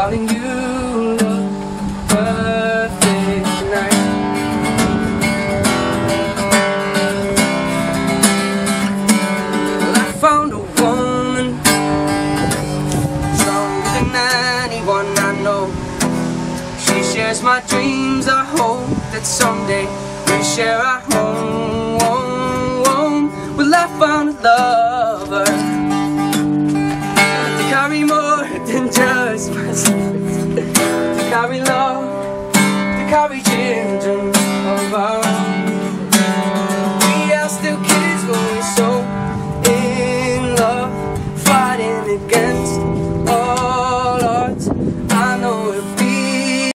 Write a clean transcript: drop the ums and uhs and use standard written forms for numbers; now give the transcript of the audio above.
darling, you look perfect tonight. Well, I found a woman stronger than anyone I know. She shares my dreams. I hope that someday we share our home. Well, I found a lover to carry more than just myself, to carry love, to carry children of our own.